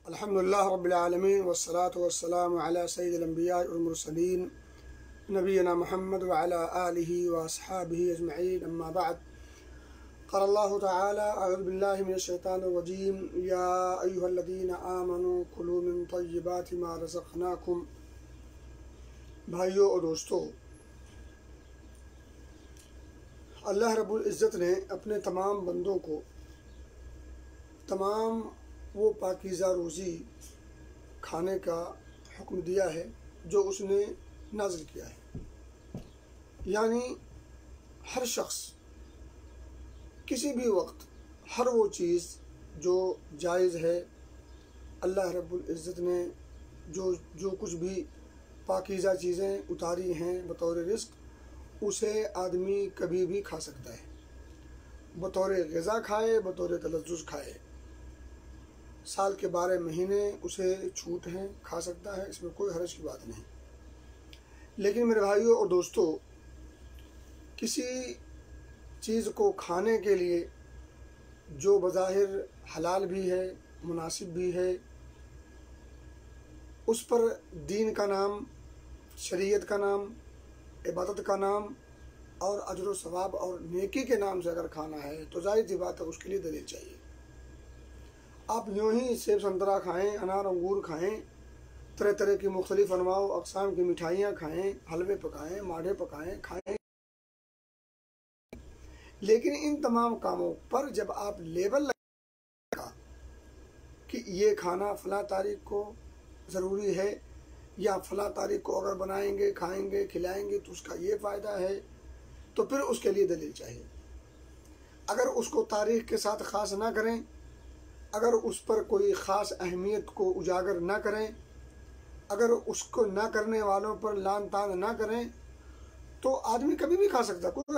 अल्हम्दुलिल्लाह रब्बिल आलमीन वस्सलातु वस्सलामु अला सय्यिदिल अंबिया वल मुरसलीन नबीना मुहम्मद व अला आलिहि व अस्हाबिहि अजमईन अम्मा बाद। क़ाल अल्लाहु तआला अऊज़ु बिल्लाहि मिनश शैतानिर रजीम या अय्युहल्लज़ीना आमनू कुलू मिन तय्यिबाति मा रज़क़नाकुम। भाइयों और दोस्तों, अल्लाह रब्बुल इज़्ज़त ने अपने तमाम बंदों को तमाम वो पाकीज़ा रोज़ी खाने का हुक्म दिया है जो उसने नाज़िल किया है। यानी हर शख्स किसी भी वक्त हर वो चीज़ जो जायज़ है, अल्लाह रब्बुल इज़्ज़त ने जो कुछ भी पाकीज़ा चीज़ें उतारी हैं बतौर रिज़्क़, उसे आदमी कभी भी खा सकता है, बतौर ग़िज़ा खाए, बतौर तलज़्ज़ुज़ खाए। साल के 12 महीने उसे छूट हैं, खा सकता है, इसमें कोई हर्ज की बात नहीं। लेकिन मेरे भाइयों और दोस्तों, किसी चीज़ को खाने के लिए जो बज़ाहिर हलाल भी है, मुनासिब भी है, उस पर दीन का नाम, शरीयत का नाम, इबादत का नाम और अजर व सवाब और नेकी के नाम से अगर खाना है तो ज़ाहिर सी बात है उसके लिए दलील चाहिए। आप यूँ ही सेब संतरा खाएं, अनार अंगूर खाएं, तरह तरह की मुख्तलिफ अनवाओ अक़साम की मिठाइयाँ खाएं, हलवे पकाएं, माढ़े पकाएं, खाएं, लेकिन इन तमाम कामों पर जब आप लेबल लगा कि ये खाना फ़लाँ तारीख को ज़रूरी है या फ़लाँ तारीख को अगर बनाएंगे, खाएंगे, खिलाएंगे तो उसका ये फ़ायदा है, तो फिर उसके लिए दलील चाहिए। अगर उसको तारीख़ के साथ ख़ास ना करें, अगर उस पर कोई ख़ास अहमियत को उजागर ना करें, अगर उसको ना करने वालों पर लान तान ना करें, तो आदमी कभी भी खा सकता कोई।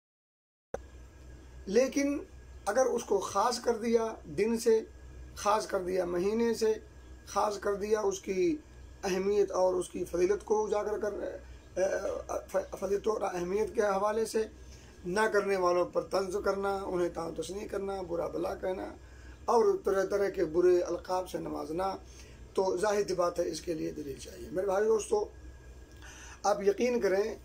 लेकिन अगर उसको ख़ास कर दिया, दिन से ख़ास कर दिया, महीने से ख़ास कर दिया, उसकी अहमियत और उसकी फजीलत को उजागर कर फजीलत और अहमियत के हवाले से ना करने वालों पर तंज़ करना, उन्हें तान-तशनी करना, बुरा भला कहना और तरह तरह के बुरे अलक़ाब से नवाजना, तो ज़ाहिर सी बात है इसके लिए दलील चाहिए। मेरे भाई दोस्तों, आप यकीन करें,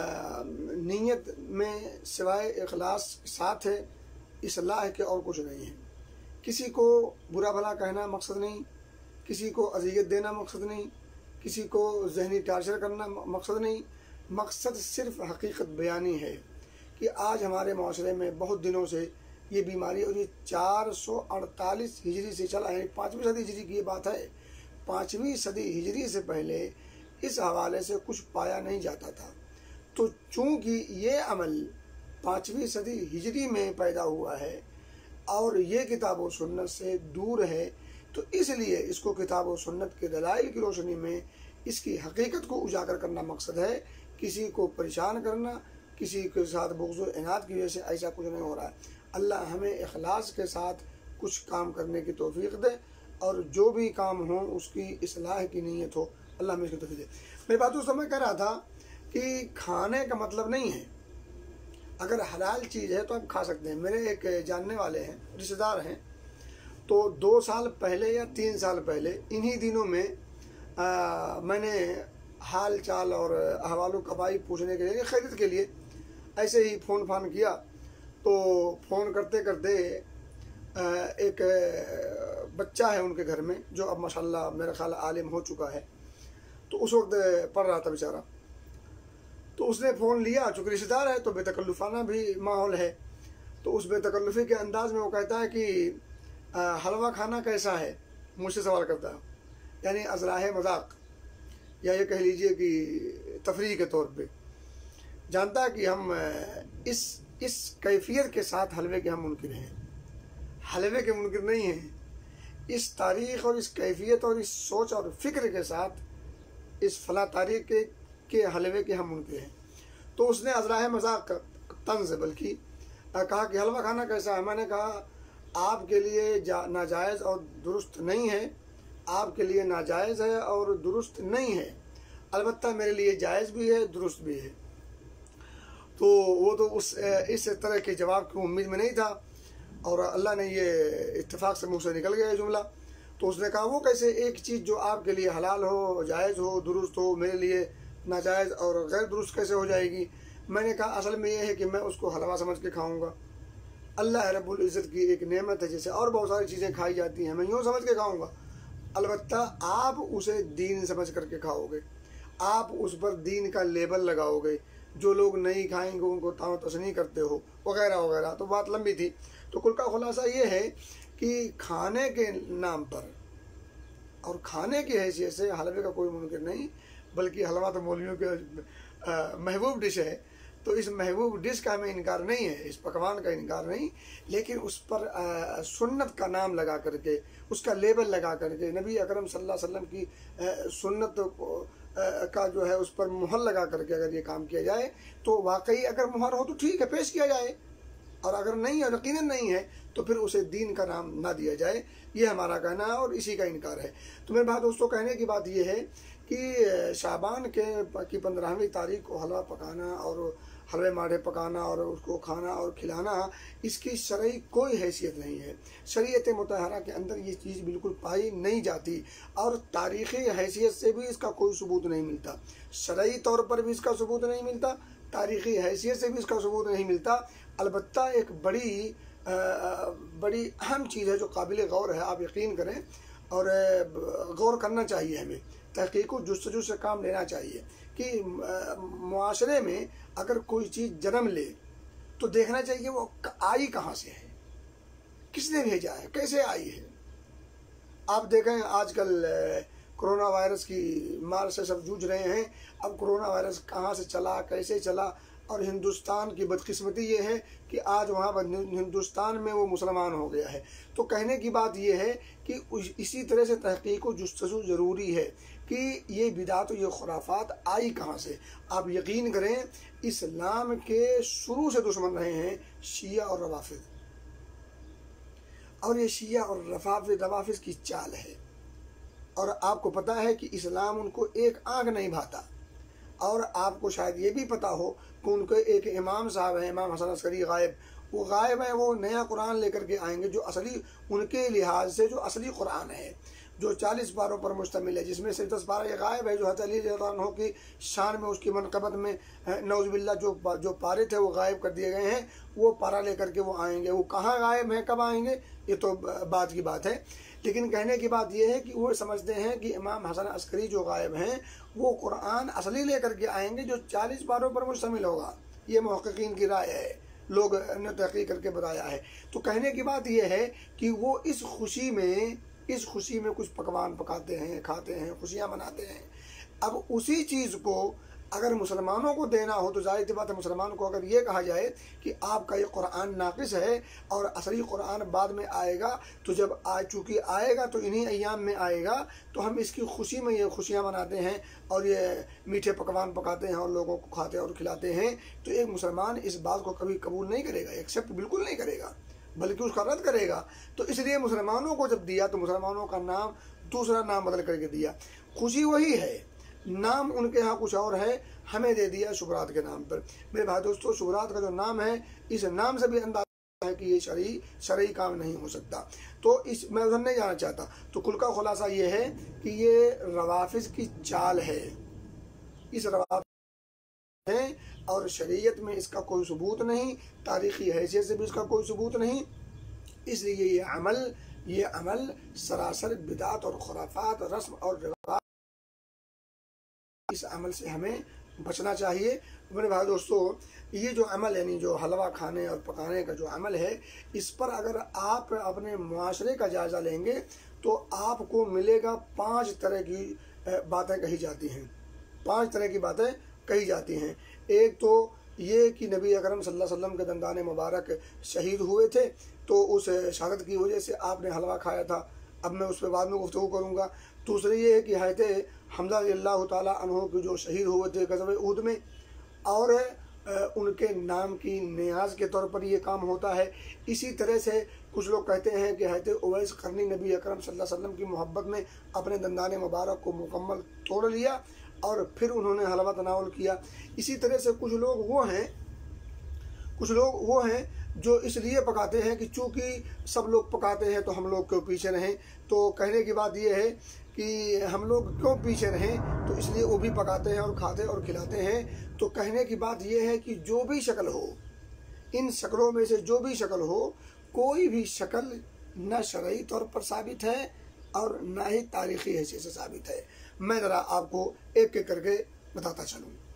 नीयत में सिवाय इखलास साथ है, इस्लाह के और कुछ नहीं है। किसी को बुरा भला कहना मकसद नहीं, किसी को अज़ियत देना मकसद नहीं, किसी को ज़हनी टार्चर करना मकसद नहीं। मकसद सिर्फ़ हकीकत बयानी है कि आज हमारे माशरे में बहुत दिनों से ये बीमारी, और ये 448 हिजरी से चला है, 5वीं सदी हिजरी की ये बात है। 5वीं सदी हिजरी से पहले इस हवाले से कुछ पाया नहीं जाता था। तो चूँकि ये अमल 5वीं सदी हिजरी में पैदा हुआ है और ये किताब व सुन्नत से दूर है, तो इसलिए इसको किताब व सुन्नत के दलाइल की रोशनी में इसकी हकीकत को उजागर करना मकसद है। किसी को परेशान करना, किसी के साथ बुग़्ज़ व इनाद की वजह से ऐसा कुछ नहीं हो रहा है। अल्लाह हमें इखलास के साथ कुछ काम करने की तौफ़ीक़ दे और जो भी काम हो उसकी इस्लाह की नीयत हो, अल्लाह हमें इसकी तौफ़ीक़ दे। मेरी बात उस समय कह रहा था कि खाने का मतलब नहीं है, अगर हलाल चीज़ है तो आप खा सकते हैं। मेरे एक जानने वाले हैं, रिश्तेदार हैं, तो 2 साल पहले या 3 साल पहले इन्हीं दिनों में मैंने हाल चाल और अहवाल कबाई पूछने के लिए, खैरियत के लिए ऐसे ही फ़ोन फान किया। तो फ़ोन करते करते एक बच्चा है उनके घर में जो अब माशाल्लाह मेरा ख्याल आलिम हो चुका है, तो उस वक्त पढ़ रहा था बेचारा। तो उसने फ़ोन लिया, चूँकि रिश्तेदार है तो बेतकल्लुफ़ाना भी माहौल है, तो उस बेतकल्लुफ़ी के अंदाज़ में वो कहता है कि हलवा खाना कैसा है, मुझसे सवाल करता है, यानी अज़राहे मज़ाक, या ये कह लीजिए कि तफरीह के तौर पे। जानता है कि हम इस कैफियत के साथ हलवे के हम मुनकिर हैं, हलवे के मुनकिर नहीं हैं। इस तारीख़ और इस कैफियत और इस सोच और फ़िक्र के साथ इस फ़ला तारीख़ के हलवे के हम मुनकिर हैं। तो उसने अज़राहे मज़ाक तंज़ बल्कि कहा कि हलवा खाना कैसा है। मैंने कहा आपके लिए नाजायज़ और दुरुस्त नहीं है, आपके लिए नाजायज़ है और दुरुस्त नहीं है, अलबत्ता मेरे लिए जायज़ भी है, दुरुस्त भी है। तो वो तो इस तरह के जवाब की उम्मीद में नहीं था और अल्लाह ने ये इत्तेफाक से मुँह से निकल गया जुमला। तो उसने कहा वो कैसे, एक चीज़ जो आपके लिए हलाल हो, जायज़ हो, दुरुस्त हो, मेरे लिए नाजायज़ और गैर दुरुस्त कैसे हो जाएगी। मैंने कहा असल में ये है कि मैं उसको हलवा समझ के खाऊंगा। अल्लाह रब्बुल इज़्ज़त की एक नेमत है, जैसे और बहुत सारी चीज़ें खाई जाती हैं, मैं यूँ समझ के खाऊंगा। अलबत्ता आप उसे दीन समझ करके खाओगे, आप उस पर दीन का लेबल लगाओगे, जो लोग नहीं खाएंगे उनको ताव तस्नी करते हो, वगैरह वगैरह। तो बात लंबी थी। तो कुल का खुलासा ये है कि खाने के नाम पर और खाने की हैसियत से हलवे का कोई मुनकर नहीं, बल्कि हलवा तो मौलवियों के महबूब डिश है। तो इस महबूब डिश का हमें इनकार नहीं है, इस पकवान का इनकार नहीं, लेकिन उस पर सुन्नत का नाम लगा करके, उसका लेबल लगा करके, नबी अकरम सल्लल्लाहु अलैहि वसल्लम की सुन्नत का जो है उस पर मुहर लगा करके अगर ये काम किया जाए तो वाकई अगर मुहर हो तो ठीक है, पेश किया जाए, और अगर नहीं है, यकीनन नहीं है, तो फिर उसे दीन का नाम ना दिया जाए। ये हमारा कहना है और इसी का इनकार है। तो मेरे भाई दोस्तों, कहने की बात ये है कि शाबान की 15वीं तारीख को हलवा पकाना और हलवे माढ़े पकाना और उसको खाना और खिलाना, इसकी शरई कोई हैसियत नहीं है। शरीयत मुतहरा के अंदर ये चीज़ बिल्कुल पाई नहीं जाती और तारीख़ी हैसियत से भी इसका कोई सबूत नहीं मिलता, शरई तौर पर भी इसका सबूत नहीं मिलता, तारीख़ी हैसियत से भी इसका सबूत नहीं मिलता। अलबत्ता एक बड़ी अहम चीज़ है जो काबिल गौर है, आप यकीन करें, और गौर करना चाहिए, हमें तहकीक व जुस्तजू से काम लेना चाहिए कि मुआशरे में अगर कोई चीज़ जन्म ले तो देखना चाहिए कि वो आई कहाँ से है, किसने भेजा है, कैसे आई है। आप देखें आजकल कोरोना वायरस की मार से सब जूझ रहे हैं। अब कोरोना वायरस कहाँ से चला, कैसे चला, और हिंदुस्तान की बदकिस्मती ये है कि आज वहाँ हिंदुस्तान में वो मुसलमान हो गया है। तो कहने की बात ये है कि इसी तरह से तहकीक व जुस्तजू ज़रूरी है कि ये बिदात ये खुराफात आई कहाँ से। आप यकीन करें, इस्लाम के शुरू से दुश्मन रहे हैं शिया और रवाफिद, और ये शिया और रवाफिद की चाल है। और आपको पता है कि इस्लाम उनको एक आंख नहीं भाता, और आपको शायद ये भी पता हो कि उनके एक इमाम साहब हैं, इमाम हसन अस्करी गायब, वो गायब है, वो नया कुरान लेकर के आएंगे जो असली, उनके लिहाज से जो असली कुरान है, जो 40 पारों पर मुश्तमिल है, जिसमें से 10 पारा ये गायब है जो हज़रत अली रज़ियल्लाहु अन्हु की शान में, उसकी मनक़बत में नौज़ुबिल्लाह जो पारे थे वो गायब कर दिए गए हैं। वो पारा लेकर के वो आएंगे। वो कहाँ गायब हैं, कब आएंगे, ये तो बात की बात है। लेकिन कहने की बात यह है कि वो समझते हैं कि इमाम हसन अस्करी जो गायब हैं वो कुरान असली लेकर के आएंगे जो 40 पारों पर मुश्तमिल होगा। ये मुहक्किकीन की राय है, लोग ने तहक़ीक़ करके बताया है। तो कहने की बात यह है कि वो इस खुशी में कुछ पकवान पकाते हैं, खाते हैं, खुशियाँ मनाते हैं। अब उसी चीज़ को अगर मुसलमानों को देना हो तो जाहिर सी बात है, मुसलमानों को अगर ये कहा जाए कि आपका ये कुरान नाक़िस है और असली कुरान बाद में आएगा, तो जब चूँकि आएगा तो इन्हीं अय्याम में आएगा, तो हम इसकी खुशी में ये खुशियाँ मनाते हैं और ये मीठे पकवान पकाते हैं और लोगों को खाते और खिलाते हैं, तो एक मुसलमान इस बात को कभी कबूल नहीं करेगा, एक्सेप्ट बिल्कुल नहीं करेगा, बल्कि उसका रद्द करेगा। तो इसलिए मुसलमानों को जब दिया तो मुसलमानों का नाम दूसरा नाम बदल करके दिया। खुशी वही है, नाम उनके यहाँ कुछ और है, हमें दे दिया शुभरात के नाम पर। मेरे भाई दोस्तों, शुभरात का जो नाम है, इस नाम से भी अंदाजा है कि ये शरई काम नहीं हो सकता। तो मैं उधर नहीं जाना चाहता। तो कुल का खुलासा ये है कि ये रवाफिज की चाल है, इस रवाफिज है, और शरीयत में इसका कोई सबूत नहीं, तारीख़ी हैसियत से भी इसका कोई सबूत नहीं। इसलिए ये अमल सरासर बिदात और खुराफात, रस्म और रिवाज, इस अमल से हमें बचना चाहिए। मेरे भाई दोस्तों, ये जो अमल यानी जो हलवा खाने और पकाने का जो अमल है, इस पर अगर आप अपने मुआशरे का जायज़ा लेंगे तो आपको मिलेगा 5 तरह की बातें कही जाती हैं। 5 तरह की बातें कही जाती हैं। एक तो ये कि नबी अकरम सल्लल्लाहु अलैहि वसल्लम के दंदाने मुबारक शहीद हुए थे, तो उस शहादत की वजह से आपने हलवा खाया था। अब मैं उस पर बाद में गुफ्तगू करूँगा। दूसरी ये है कि हज़रत हमज़ा रज़ियल्लाहु ताला अन्हु के जो शहीद हुए थे ग़ज़वे उहद में, और उनके नाम की नियाज के तौर पर ये काम होता है। इसी तरह से कुछ लोग कहते हैं कि हज़रत उवैस क़रनी नबी अकरम सल्लल्लाहु अलैहि वसल्लम की मोहब्बत में अपने दंदाने मुबारक को मुकम्मल तोड़ लिया और फिर उन्होंने हलवा तनावुल किया। इसी तरह से कुछ लोग वो हैं जो इसलिए पकाते हैं कि चूँकि सब लोग पकाते हैं तो हम लोग क्यों पीछे रहें। तो कहने की बात ये है कि हम लोग क्यों पीछे रहें, तो इसलिए वो भी पकाते हैं और खाते और खिलाते हैं। तो कहने की बात ये है कि जो भी शक्ल हो, इन शक्लों में से जो भी शक्ल हो, कोई भी शक्ल न शरई तौर पर साबित है और न ही तारीख़ी हैसियत से साबित है। मैं ज़रा आपको एक एक करके बताता चलूँ।